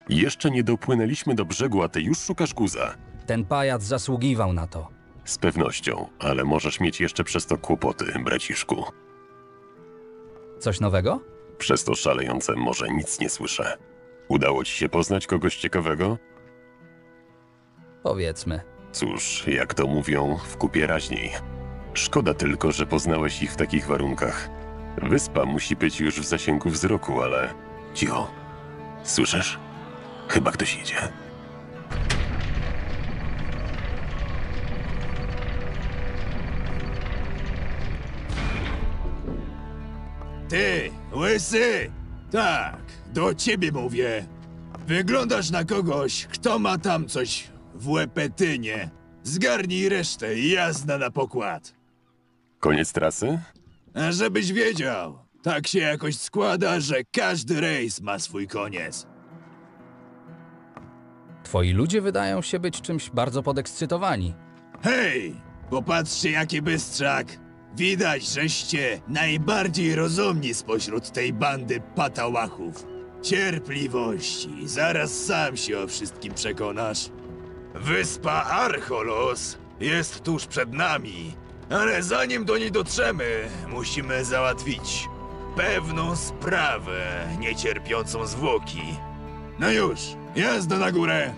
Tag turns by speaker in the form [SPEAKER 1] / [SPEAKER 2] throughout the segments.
[SPEAKER 1] Jeszcze nie dopłynęliśmy do brzegu, a ty już szukasz guza.
[SPEAKER 2] Ten pajac zasługiwał na to.
[SPEAKER 1] Z pewnością, ale możesz mieć jeszcze przez to kłopoty, braciszku.
[SPEAKER 2] Coś nowego?
[SPEAKER 1] Przez to szalejące morze nic nie słyszę. Udało ci się poznać kogoś ciekawego?
[SPEAKER 2] Powiedzmy.
[SPEAKER 1] Cóż, jak to mówią, w kupie raźniej. Szkoda tylko, że poznałeś ich w takich warunkach. Wyspa musi być już w zasięgu wzroku, ale... Cicho. Słyszysz? Chyba ktoś idzie.
[SPEAKER 3] Ty, łysy! Tak, do ciebie mówię. Wyglądasz na kogoś, kto ma tam coś w łepetynie. Zgarnij resztę i jazda na pokład.
[SPEAKER 1] Koniec trasy?
[SPEAKER 3] A żebyś wiedział, tak się jakoś składa, że każdy rejs ma swój koniec.
[SPEAKER 2] Twoi ludzie wydają się być czymś bardzo podekscytowani.
[SPEAKER 3] Hej, popatrzcie jaki bystrzak. Widać, żeście najbardziej rozumni spośród tej bandy patałachów. Cierpliwości, zaraz sam się o wszystkim przekonasz. Wyspa Archolos jest tuż przed nami, ale zanim do niej dotrzemy, musimy załatwić pewną sprawę niecierpiącą zwłoki. No już, jazda na górę!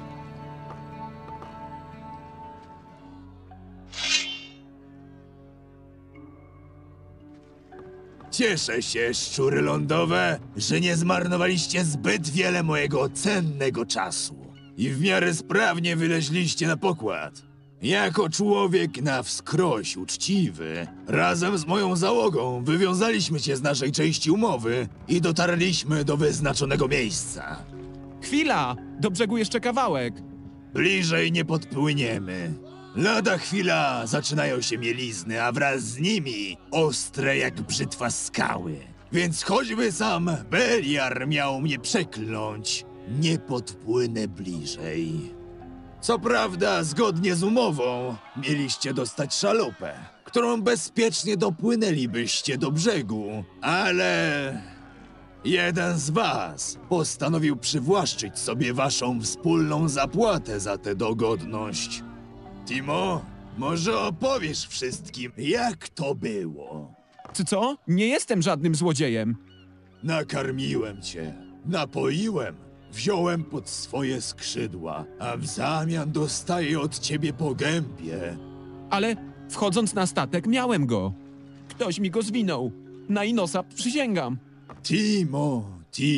[SPEAKER 3] Cieszę się, szczury lądowe, że nie zmarnowaliście zbyt wiele mojego cennego czasu i w miarę sprawnie wyleźliście na pokład. Jako człowiek na wskroś uczciwy, razem z moją załogą wywiązaliśmy się z naszej części umowy i dotarliśmy do wyznaczonego miejsca.
[SPEAKER 4] Chwila! Do brzegu jeszcze kawałek.
[SPEAKER 3] Bliżej nie podpłyniemy. Lada chwila zaczynają się mielizny, a wraz z nimi ostre jak brzytwa skały. Więc choćby sam Beliar miał mnie przekląć, nie podpłynę bliżej. Co prawda, zgodnie z umową, mieliście dostać szalupę, którą bezpiecznie dopłynęlibyście do brzegu, ale... jeden z was postanowił przywłaszczyć sobie waszą wspólną zapłatę za tę dogodność. Timo, może opowiesz wszystkim, jak to było?
[SPEAKER 4] Co? Nie jestem żadnym złodziejem.
[SPEAKER 3] Nakarmiłem cię, napoiłem, wziąłem pod swoje skrzydła, a w zamian dostaję od ciebie po gębie.
[SPEAKER 4] Ale wchodząc na statek miałem go. Ktoś mi go zwinął. Na Inosa przysięgam.
[SPEAKER 3] Timo.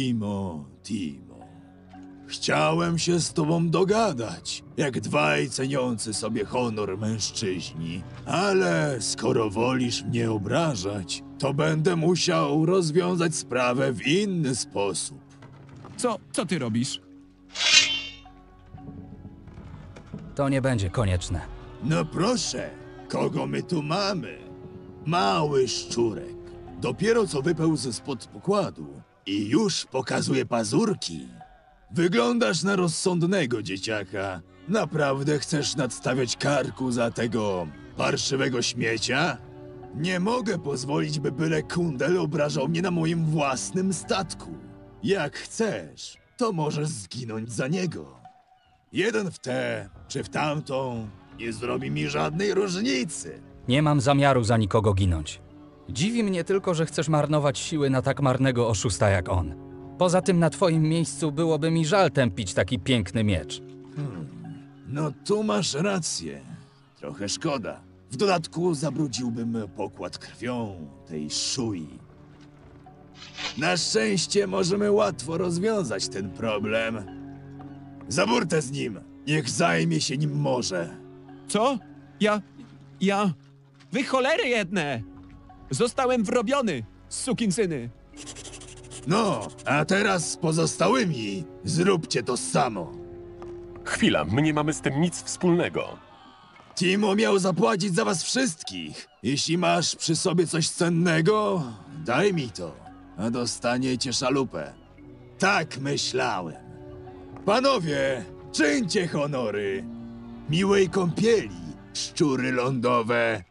[SPEAKER 3] Chciałem się z tobą dogadać, jak dwaj ceniący sobie honor mężczyźni. Ale skoro wolisz mnie obrażać, to będę musiał rozwiązać sprawę w inny sposób.
[SPEAKER 4] Co ty robisz?
[SPEAKER 2] To nie będzie konieczne.
[SPEAKER 3] No proszę, kogo my tu mamy? Mały szczurek. Dopiero co wypełzł spod pokładu i już pokazuje pazurki. Wyglądasz na rozsądnego dzieciaka. Naprawdę chcesz nadstawiać karku za tego parszywego śmiecia? Nie mogę pozwolić, by byle kundel obrażał mnie na moim własnym statku. Jak chcesz, to możesz zginąć za niego. Jeden w tę czy w tamtą nie zrobi mi żadnej różnicy.
[SPEAKER 2] Nie mam zamiaru za nikogo ginąć. Dziwi mnie tylko, że chcesz marnować siły na tak marnego oszusta jak on. Poza tym na twoim miejscu byłoby mi żal tępić taki piękny miecz.
[SPEAKER 3] No tu masz rację. Trochę szkoda. W dodatku zabrudziłbym pokład krwią tej szui. Na szczęście możemy łatwo rozwiązać ten problem. Za burtę z nim. Niech zajmie się nim morze.
[SPEAKER 4] Co? Ja... Wy cholery jedne! Zostałem wrobiony, sukinsyny.
[SPEAKER 3] No, a teraz z pozostałymi zróbcie to samo.
[SPEAKER 1] Chwila, my nie mamy z tym nic wspólnego.
[SPEAKER 3] Timo miał zapłacić za was wszystkich. Jeśli masz przy sobie coś cennego, daj mi to, a dostaniecie szalupę. Tak myślałem. Panowie, czyńcie honory. Miłej kąpieli, szczury lądowe.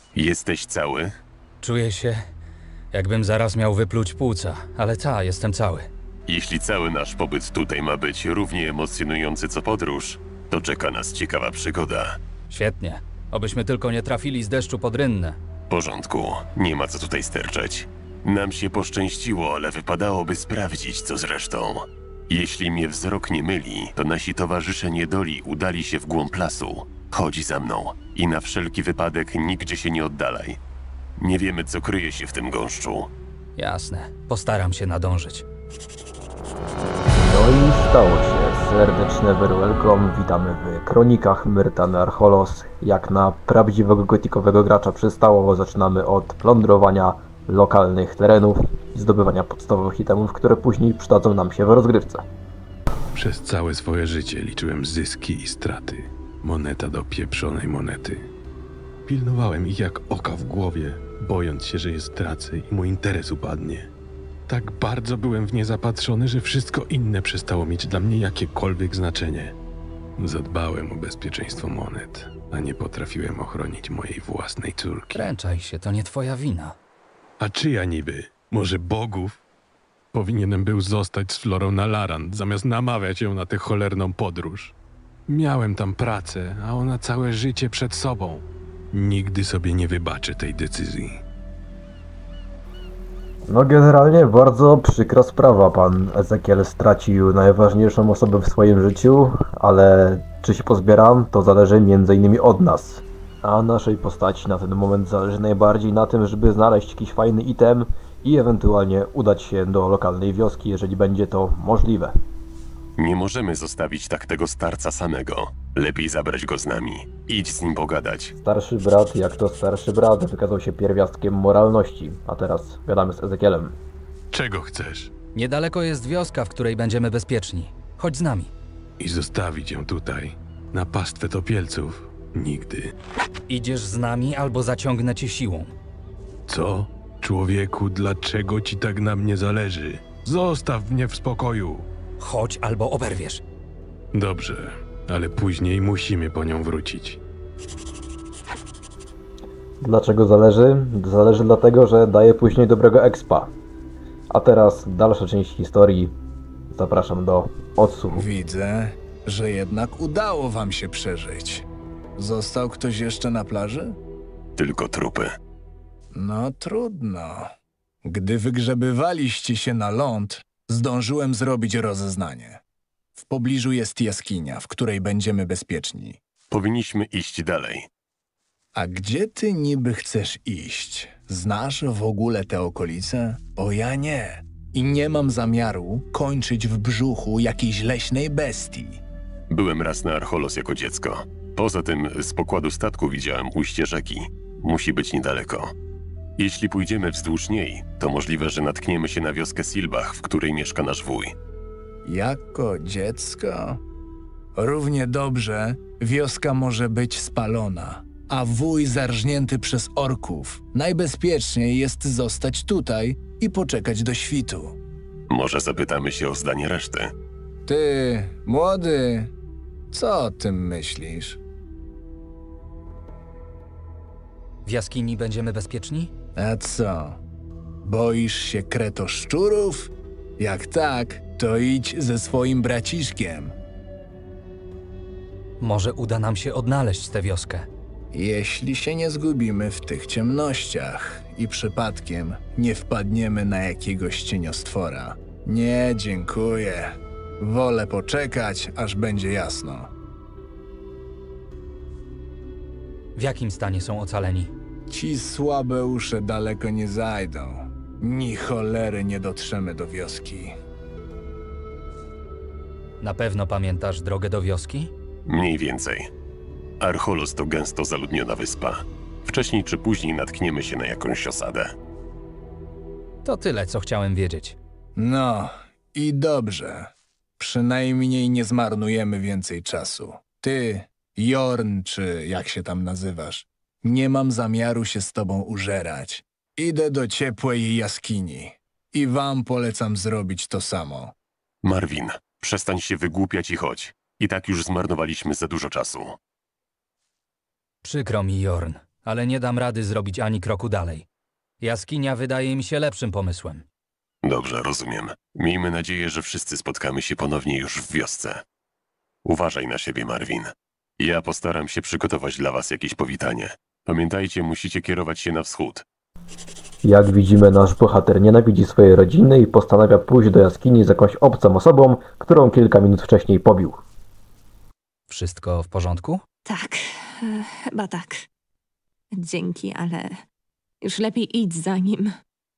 [SPEAKER 1] Jesteś cały?
[SPEAKER 2] Czuję się, jakbym zaraz miał wypluć płuca, ale jestem cały.
[SPEAKER 1] Jeśli cały nasz pobyt tutaj ma być równie emocjonujący co podróż, to czeka nas ciekawa przygoda.
[SPEAKER 2] Świetnie. Obyśmy tylko nie trafili z deszczu pod rynnę.
[SPEAKER 1] W porządku, nie ma co tutaj sterczeć. Nam się poszczęściło, ale wypadałoby sprawdzić, co z resztą. Jeśli mnie wzrok nie myli, to nasi towarzysze niedoli udali się w głąb lasu. Chodź za mną i na wszelki wypadek nigdzie się nie oddalaj. Nie wiemy, co kryje się w tym gąszczu.
[SPEAKER 2] Jasne. Postaram się nadążyć.
[SPEAKER 5] No i stało się. Serdeczne welcome. Witamy w Kronikach Myrtany Archolos. Jak na prawdziwego gotikowego gracza przystało, zaczynamy od plądrowania lokalnych terenów i zdobywania podstawowych itemów, które później przydadzą nam się w rozgrywce.
[SPEAKER 6] Przez całe swoje życie liczyłem zyski i straty. Moneta do pieprzonej monety. Pilnowałem ich jak oka w głowie, bojąc się, że je stracę i mój interes upadnie. Tak bardzo byłem w nie zapatrzony, że wszystko inne przestało mieć dla mnie jakiekolwiek znaczenie. Zadbałem o bezpieczeństwo monet, a nie potrafiłem ochronić mojej własnej córki.
[SPEAKER 2] Kręczaj się, to nie twoja wina.
[SPEAKER 6] A czyja niby? Może bogów? Powinienem był zostać z Florą na Laran, zamiast namawiać ją na tę cholerną podróż. Miałem tam pracę, a ona całe życie przed sobą. Nigdy sobie nie wybaczę tej decyzji.
[SPEAKER 5] No generalnie bardzo przykra sprawa. Pan Ezekiel stracił najważniejszą osobę w swoim życiu, ale czy się pozbieram, to zależy m.in. od nas. A naszej postaci na ten moment zależy najbardziej na tym, żeby znaleźć jakiś fajny item i ewentualnie udać się do lokalnej wioski, jeżeli będzie to możliwe.
[SPEAKER 1] Nie możemy zostawić tak tego starca samego. Lepiej zabrać go z nami. Idź z nim pogadać.
[SPEAKER 5] Starszy brat, jak to starszy brat, wykazał się pierwiastkiem moralności, a teraz gadamy z Ezekielem.
[SPEAKER 6] Czego chcesz?
[SPEAKER 2] Niedaleko jest wioska, w której będziemy bezpieczni. Chodź z nami.
[SPEAKER 6] I zostawić ją tutaj, na pastwę topielców? Nigdy.
[SPEAKER 2] Idziesz z nami albo zaciągnę cię siłą.
[SPEAKER 6] Co? Człowieku, dlaczego ci tak na mnie zależy? Zostaw mnie w spokoju.
[SPEAKER 2] Chodź albo oberwiesz.
[SPEAKER 6] Dobrze, ale później musimy po nią wrócić.
[SPEAKER 5] Dlaczego zależy? Zależy dlatego, że daje później dobrego expa. A teraz dalsza część historii. Zapraszam do odsłuchu.
[SPEAKER 3] Widzę, że jednak udało wam się przeżyć. Został ktoś jeszcze na plaży?
[SPEAKER 1] Tylko trupy.
[SPEAKER 3] No trudno. Gdy wygrzebywaliście się na ląd, zdążyłem zrobić rozeznanie. W pobliżu jest jaskinia, w której będziemy bezpieczni.
[SPEAKER 1] Powinniśmy iść dalej.
[SPEAKER 3] A gdzie ty niby chcesz iść? Znasz w ogóle te okolice? Bo ja nie. I nie mam zamiaru kończyć w brzuchu jakiejś leśnej bestii.
[SPEAKER 1] Byłem raz na Archolos jako dziecko. Poza tym z pokładu statku widziałem ujście rzeki. Musi być niedaleko. Jeśli pójdziemy wzdłuż niej, to możliwe, że natkniemy się na wioskę Silbach, w której mieszka nasz wuj.
[SPEAKER 3] Jako dziecko? Równie dobrze wioska może być spalona, a wuj zarżnięty przez orków. Najbezpieczniej jest zostać tutaj i poczekać do świtu.
[SPEAKER 1] Może zapytamy się o zdanie reszty.
[SPEAKER 3] Ty, młody, co o tym myślisz?
[SPEAKER 2] W jaskini będziemy bezpieczni?
[SPEAKER 3] A co? Boisz się kretoszczurów? Jak tak, to idź ze swoim braciszkiem.
[SPEAKER 2] Może uda nam się odnaleźć tę wioskę.
[SPEAKER 3] Jeśli się nie zgubimy w tych ciemnościach i przypadkiem nie wpadniemy na jakiegoś cieniostwora. Nie, dziękuję. Wolę poczekać, aż będzie jasno.
[SPEAKER 2] W jakim stanie są ocaleni?
[SPEAKER 3] Ci słabe usze daleko nie zajdą. Ni cholery nie dotrzemy do wioski.
[SPEAKER 2] Na pewno pamiętasz drogę do wioski?
[SPEAKER 1] Mniej więcej. Archolos to gęsto zaludniona wyspa. Wcześniej czy później natkniemy się na jakąś osadę.
[SPEAKER 2] To tyle, co chciałem wiedzieć.
[SPEAKER 3] No i dobrze. Przynajmniej nie zmarnujemy więcej czasu. Ty, Jorn, czy jak się tam nazywasz, nie mam zamiaru się z tobą użerać. Idę do ciepłej jaskini. I wam polecam zrobić to samo.
[SPEAKER 1] Marvin, przestań się wygłupiać i chodź. I tak już zmarnowaliśmy za dużo czasu.
[SPEAKER 2] Przykro mi, Jorn, ale nie dam rady zrobić ani kroku dalej. Jaskinia wydaje mi się lepszym pomysłem.
[SPEAKER 1] Dobrze, rozumiem. Miejmy nadzieję, że wszyscy spotkamy się ponownie już w wiosce. Uważaj na siebie, Marvin. Ja postaram się przygotować dla was jakieś powitanie. Pamiętajcie, musicie kierować się na wschód.
[SPEAKER 5] Jak widzimy, nasz bohater nienawidzi swojej rodziny i postanawia pójść do jaskini z jakąś obcą osobą, którą kilka minut wcześniej pobił.
[SPEAKER 2] Wszystko w porządku?
[SPEAKER 7] Tak, chyba tak. Dzięki, ale już lepiej idź za nim.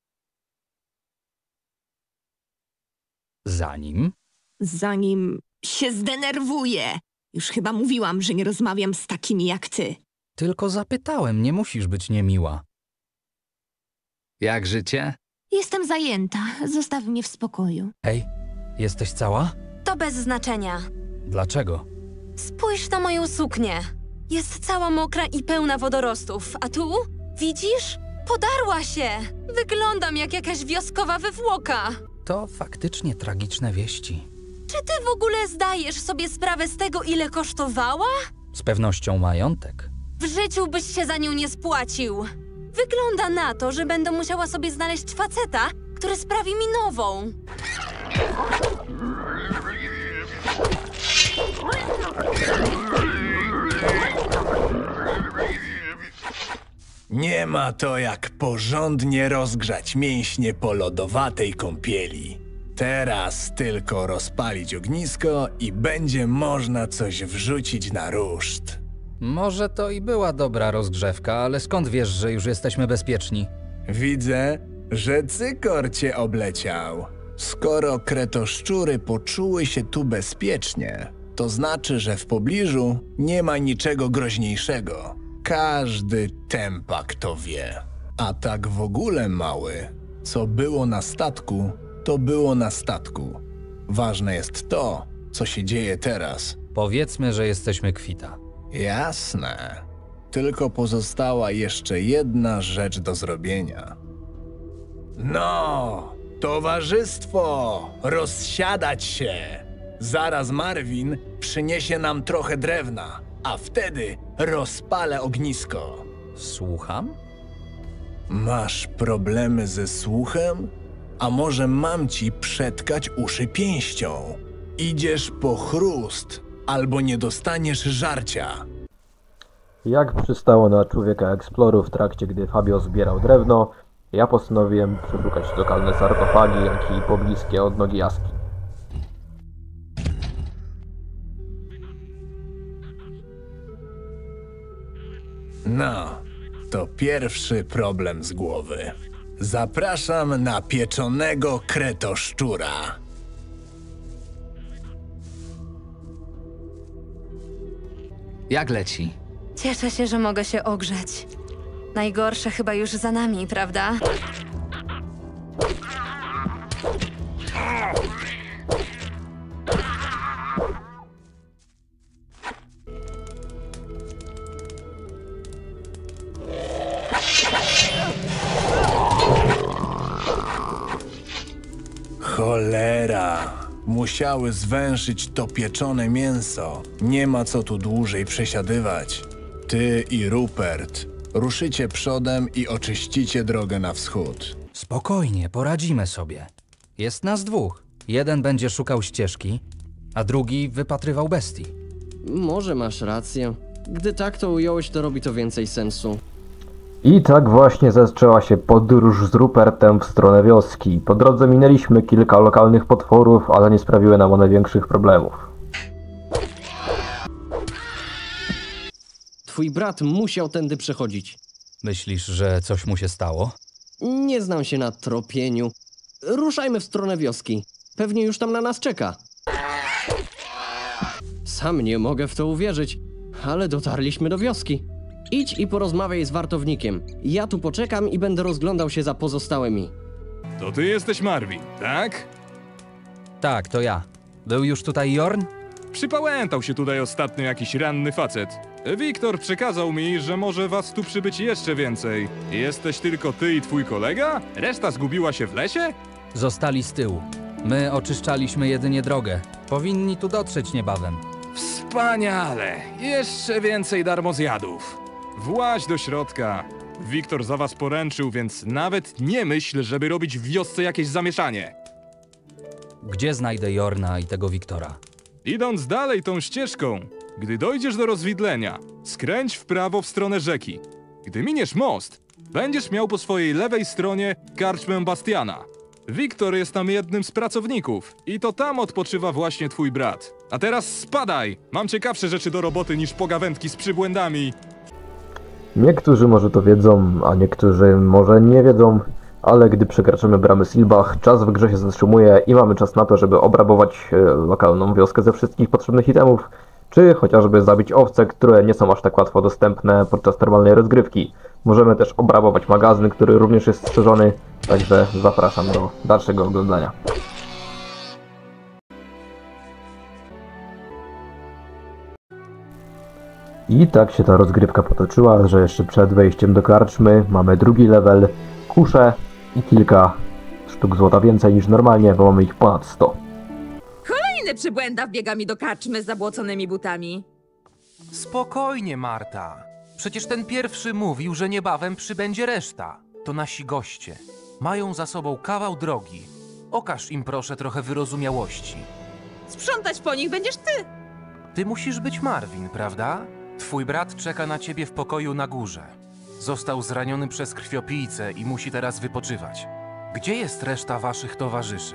[SPEAKER 2] Zanim?
[SPEAKER 7] Zanim się zdenerwuje. Już chyba mówiłam, że nie rozmawiam z takimi jak ty.
[SPEAKER 2] Tylko zapytałem, nie musisz być niemiła. Jak życie?
[SPEAKER 7] Jestem zajęta. Zostaw mnie w spokoju.
[SPEAKER 2] Hej, jesteś cała?
[SPEAKER 8] To bez znaczenia.
[SPEAKER 2] Dlaczego?
[SPEAKER 8] Spójrz na moją suknię. Jest cała mokra i pełna wodorostów. A tu? Widzisz? Podarła się. Wyglądam jak jakaś wioskowa wywłoka.
[SPEAKER 2] To faktycznie tragiczne wieści.
[SPEAKER 8] Czy ty w ogóle zdajesz sobie sprawę z tego, ile kosztowała?
[SPEAKER 2] Z pewnością majątek.
[SPEAKER 8] W życiu byś się za nią nie spłacił. Wygląda na to, że będę musiała sobie znaleźć faceta, który sprawi mi nową.
[SPEAKER 3] Nie ma to jak porządnie rozgrzać mięśnie po lodowatej kąpieli. Teraz tylko rozpalić ognisko i będzie można coś wrzucić na ruszt.
[SPEAKER 2] Może to i była dobra rozgrzewka, ale skąd wiesz, że już jesteśmy bezpieczni?
[SPEAKER 3] Widzę, że cykor cię obleciał. Skoro kretoszczury poczuły się tu bezpiecznie, to znaczy, że w pobliżu nie ma niczego groźniejszego. Każdy tempak to wie. A tak w ogóle, mały, co było na statku, to było na statku. Ważne jest to, co się dzieje teraz.
[SPEAKER 2] Powiedzmy, że jesteśmy kwita.
[SPEAKER 3] Jasne. Tylko pozostała jeszcze jedna rzecz do zrobienia. No, towarzystwo, rozsiadać się. Zaraz Marvin przyniesie nam trochę drewna, a wtedy rozpalę ognisko.
[SPEAKER 2] Słucham?
[SPEAKER 3] Masz problemy ze słuchem? A może mam ci przetkać uszy pięścią? Idziesz po chrust, albo nie dostaniesz żarcia.
[SPEAKER 5] Jak przystało na człowieka eksploru w trakcie, gdy Fabio zbierał drewno, ja postanowiłem przeszukać lokalne sarkofagi, jak i pobliskie odnogi jaskiń.
[SPEAKER 3] No, to pierwszy problem z głowy. Zapraszam na pieczonego kretoszczura.
[SPEAKER 2] Jak leci?
[SPEAKER 8] Cieszę się, że mogę się ogrzeć. Najgorsze chyba już za nami, prawda?
[SPEAKER 3] Cholera! Musiały zwęszyć to pieczone mięso. Nie ma co tu dłużej przesiadywać. Ty i Rupert ruszycie przodem i oczyścicie drogę na wschód.
[SPEAKER 2] Spokojnie, poradzimy sobie. Jest nas dwóch. Jeden będzie szukał ścieżki, a drugi wypatrywał bestii.
[SPEAKER 9] Może masz rację. Gdy tak to ująłeś, to robi to więcej sensu.
[SPEAKER 5] I tak właśnie zaczęła się podróż z Rupertem w stronę wioski. Po drodze minęliśmy kilka lokalnych potworów, ale nie sprawiły nam one większych problemów.
[SPEAKER 9] Twój brat musiał tędy przechodzić.
[SPEAKER 2] Myślisz, że coś mu się stało?
[SPEAKER 9] Nie znam się na tropieniu. Ruszajmy w stronę wioski. Pewnie już tam na nas czeka. Sam nie mogę w to uwierzyć, ale dotarliśmy do wioski. Idź i porozmawiaj z wartownikiem. Ja tu poczekam i będę rozglądał się za pozostałymi.
[SPEAKER 10] To ty jesteś Marvin, tak?
[SPEAKER 2] Tak, to ja. Był już tutaj Jorn?
[SPEAKER 10] Przypałętał się tutaj ostatnio jakiś ranny facet. Wiktor przekazał mi, że może was tu przybyć jeszcze więcej. Jesteś tylko ty i twój kolega? Reszta zgubiła się w lesie?
[SPEAKER 2] Zostali z tyłu. My oczyszczaliśmy jedynie drogę. Powinni tu dotrzeć niebawem.
[SPEAKER 10] Wspaniale! Jeszcze więcej darmozjadów. Właź do środka. Wiktor za was poręczył, więc nawet nie myśl, żeby robić w wiosce jakieś zamieszanie.
[SPEAKER 2] Gdzie znajdę Jorna i tego Wiktora?
[SPEAKER 10] Idąc dalej tą ścieżką, gdy dojdziesz do rozwidlenia, skręć w prawo w stronę rzeki. Gdy miniesz most, będziesz miał po swojej lewej stronie karczmę Bastiana. Wiktor jest tam jednym z pracowników i to tam odpoczywa właśnie twój brat. A teraz spadaj! Mam ciekawsze rzeczy do roboty niż pogawędki z przybłędami.
[SPEAKER 5] Niektórzy może to wiedzą, a niektórzy może nie wiedzą, ale gdy przekraczamy bramy Silbach, czas w grze się zatrzymuje i mamy czas na to, żeby obrabować lokalną wioskę ze wszystkich potrzebnych itemów, czy chociażby zabić owce, które nie są aż tak łatwo dostępne podczas normalnej rozgrywki. Możemy też obrabować magazyn, który również jest strzeżony, także zapraszam do dalszego oglądania. I tak się ta rozgrywka potoczyła, że jeszcze przed wejściem do karczmy mamy drugi level, kusze i kilka sztuk złota więcej niż normalnie, bo mamy ich ponad 100.
[SPEAKER 11] Kolejny przybłęda wbiega mi do karczmy z zabłoconymi butami.
[SPEAKER 12] Spokojnie, Marta. Przecież ten pierwszy mówił, że niebawem przybędzie reszta. To nasi goście. Mają za sobą kawał drogi. Okaż im proszę trochę wyrozumiałości.
[SPEAKER 11] Sprzątać po nich będziesz ty.
[SPEAKER 12] Ty musisz być Marvin, prawda? Twój brat czeka na ciebie w pokoju na górze. Został zraniony przez krwiopijcę i musi teraz wypoczywać. Gdzie jest reszta waszych towarzyszy?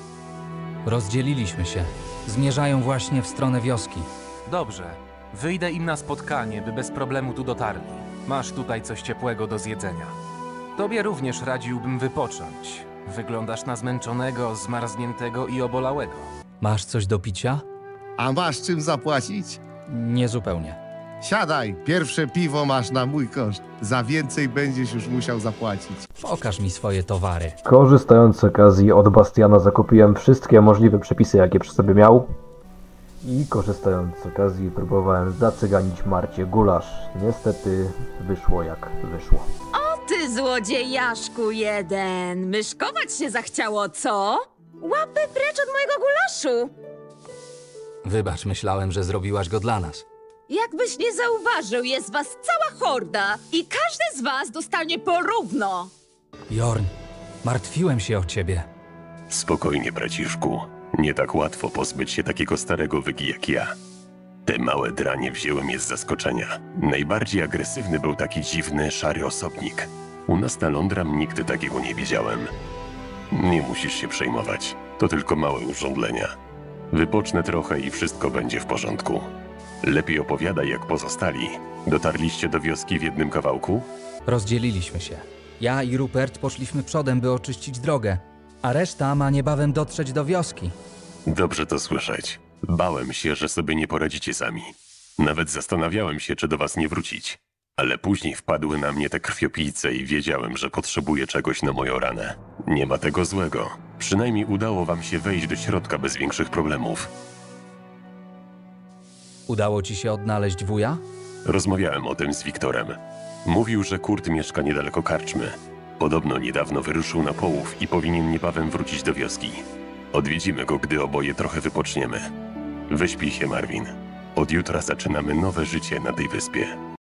[SPEAKER 2] Rozdzieliliśmy się. Zmierzają właśnie w stronę wioski.
[SPEAKER 12] Dobrze. Wyjdę im na spotkanie, by bez problemu tu dotarli. Masz tutaj coś ciepłego do zjedzenia. Tobie również radziłbym wypocząć. Wyglądasz na zmęczonego, zmarzniętego i obolałego.
[SPEAKER 2] Masz coś do picia?
[SPEAKER 13] A masz czym zapłacić?
[SPEAKER 2] Niezupełnie.
[SPEAKER 13] Siadaj, pierwsze piwo masz na mój koszt. Za więcej będziesz już musiał zapłacić.
[SPEAKER 2] Pokaż mi swoje towary.
[SPEAKER 5] Korzystając z okazji od Bastiana zakupiłem wszystkie możliwe przepisy, jakie przy sobie miał. I korzystając z okazji próbowałem zacyganić Marcie gulasz. Niestety wyszło jak wyszło.
[SPEAKER 11] O ty złodziejaszku jeden! Myszkować się zachciało, co? Łapy precz od mojego gulaszu!
[SPEAKER 2] Wybacz, myślałem, że zrobiłaś go dla nas.
[SPEAKER 11] Jakbyś nie zauważył, jest was cała horda i każdy z was dostanie porówno!
[SPEAKER 2] Jorn, martwiłem się o ciebie.
[SPEAKER 1] Spokojnie, braciszku. Nie tak łatwo pozbyć się takiego starego wygi jak ja. Te małe dranie wzięłem je z zaskoczenia. Najbardziej agresywny był taki dziwny, szary osobnik. U nas na Lądram nigdy takiego nie widziałem. Nie musisz się przejmować. To tylko małe urządlenia. Wypocznę trochę i wszystko będzie w porządku. Lepiej opowiadaj jak pozostali. Dotarliście do wioski w jednym kawałku?
[SPEAKER 2] Rozdzieliliśmy się. Ja i Rupert poszliśmy przodem, by oczyścić drogę, a reszta ma niebawem dotrzeć do wioski.
[SPEAKER 1] Dobrze to słyszeć. Bałem się, że sobie nie poradzicie sami. Nawet zastanawiałem się, czy do was nie wrócić. Ale później wpadły na mnie te krwiopijce i wiedziałem, że potrzebuję czegoś na moją ranę. Nie ma tego złego. Przynajmniej udało wam się wejść do środka bez większych problemów.
[SPEAKER 2] Udało ci się odnaleźć wuja?
[SPEAKER 1] Rozmawiałem o tym z Wiktorem. Mówił, że Kurt mieszka niedaleko karczmy. Podobno niedawno wyruszył na połów i powinien niebawem wrócić do wioski. Odwiedzimy go, gdy oboje trochę wypoczniemy. Wyśpij się, Marvin. Od jutra zaczynamy nowe życie na tej wyspie.